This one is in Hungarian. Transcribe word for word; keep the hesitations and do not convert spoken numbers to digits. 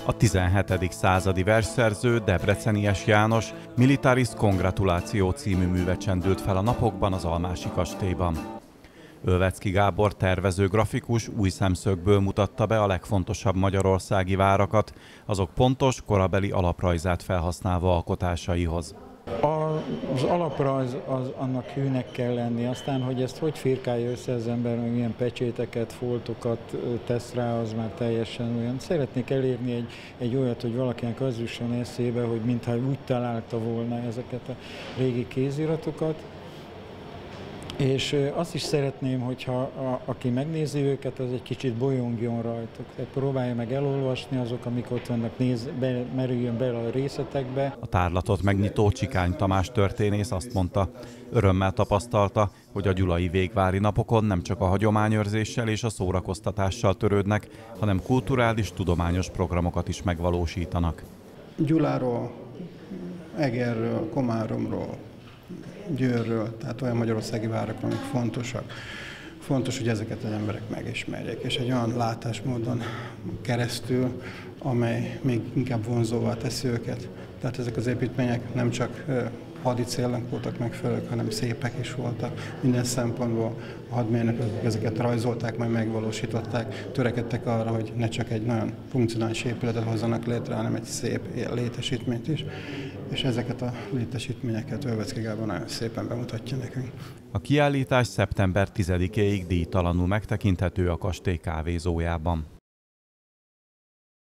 A tizenhetedik századi versszerző, debrecenies János Militaris Congratulatio című műve csendült fel a napokban az Almási kastélyban. Ölvecki Gábor tervező grafikus új szemszögből mutatta be a legfontosabb magyarországi várakat, azok pontos, korabeli alaprajzát felhasználva alkotásaihoz. Az alaprajz az annak hűnek kell lenni, aztán, hogy ezt hogy firkálja össze az ember, hogy milyen pecséteket, foltokat tesz rá, az már teljesen olyan. Szeretnék elérni egy, egy olyat, hogy valakinek az jusson eszébe, hogy mintha úgy találta volna ezeket a régi kéziratokat. És azt is szeretném, hogyha a, aki megnézi őket, az egy kicsit bolyongjon rajtuk. Tehát próbálja meg elolvasni azok, amik ott vannak, néz, be, merüljön bele a részletekbe. A tárlatot megnyitó Csikány Tamás történész azt mondta, örömmel tapasztalta, hogy a gyulai végvári napokon nem csak a hagyományőrzéssel és a szórakoztatással törődnek, hanem kulturális, tudományos programokat is megvalósítanak. Gyuláról, Egerről, Komáromról, Győrről, tehát olyan magyarországi várakról, amik fontosak. Fontos, hogy ezeket az emberek megismerjék, és egy olyan látásmódon keresztül, amely még inkább vonzóvá teszi őket. Tehát ezek az építmények nem csak hadi célnak voltak megfelelők, hanem szépek is voltak. Minden szempontból a hadmérnökök ezeket rajzolták, majd megvalósították, törekedtek arra, hogy ne csak egy nagyon funkcionális épületet hozzanak létre, hanem egy szép létesítményt is. És ezeket a létesítményeket Ölvecki Gábor nagyon szépen bemutatja nekünk. A kiállítás szeptember tizedikéig díjtalanul megtekinthető a kastély kávézójában.